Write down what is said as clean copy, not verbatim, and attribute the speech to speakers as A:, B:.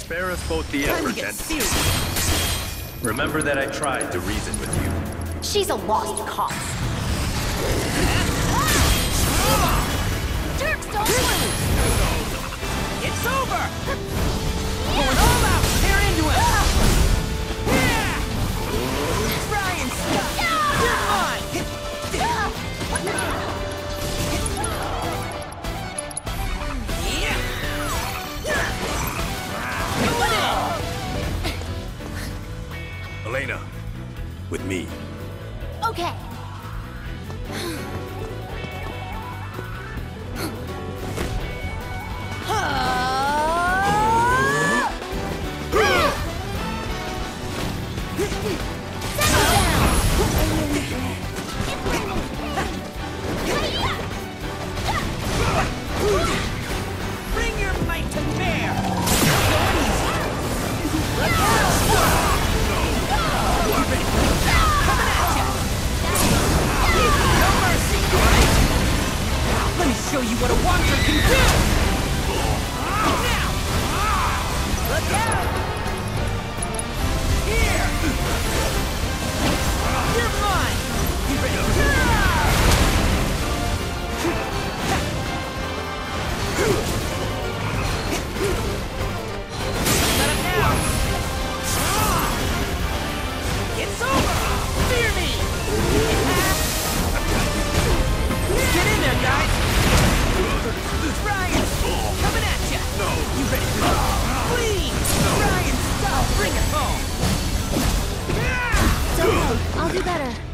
A: Spare us both the effort and...
B: serious.
A: Remember that I tried to reason with you.
C: She's a lost cause. Jerks don't lose!
B: It's over! Going all out! Tear into it! Yeah! Try and stop! You're mine!
A: Elena, with me.
C: Okay.
B: Bring your might to bear! No mercy! Let me show you what a wanderer can do! Now! Look out! Here! You're mine! You ready for this? Let him down! It's over! Fear me! Get in there, guys! Try it! Coming at ya! No! You ready for this? Please! Try and stop! Bring it home!
C: Don't worry, I'll do better.